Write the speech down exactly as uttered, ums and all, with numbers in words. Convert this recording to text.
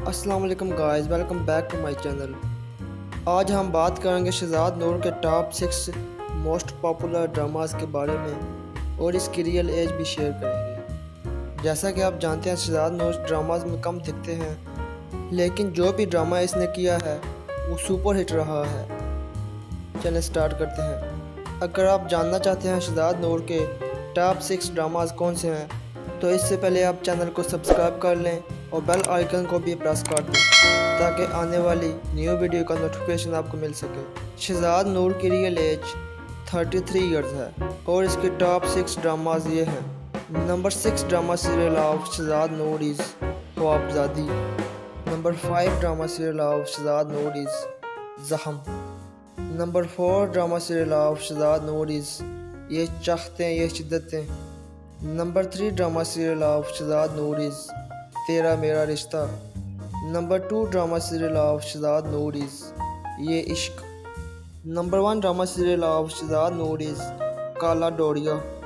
अस्सलाम वालेकुम guys, welcome back to my channel. आज हम बात करेंगे शहजाद नूर के top six most popular dramas के बारे में और इसकी रियल एज भी शेयर करेंगे। जैसा कि आप जानते हैं, शहजाद नूर ड्रामास में कम दिखते हैं, लेकिन जो भी ड्रामा इसने किया है वो सुपर हिट रहा है। चलिए स्टार्ट करते हैं। अगर आप जानना चाहते हैं शहजाद नूर के टॉप सिक्स ड्रामास कौन से हैं, तो इससे पहले आप चैनल को सब्सक्राइब कर लें और बेल आइकन को भी प्रेस कर दें ताकि आने वाली न्यू वीडियो का नोटिफिकेशन आपको मिल सके। शहजाद नूर की रियल एज तैंतीस इयर्स है और इसके टॉप सिक्स ड्रामास ये हैं। Number six drama serial of Shahzad Noor is Khwabzadi. Number five drama serial of Shahzad Noor is Zakham. Number four drama serial of Shahzad Noor is Yeh Chahatein Yeh Shiddatein. Number three drama serial of Shahzad Noor is Tera Mera Rishta. Number two drama serial of Shahzad Noor is Yeh Ishq. Number one drama serial of Shahzad Noor is Kala डोरिया।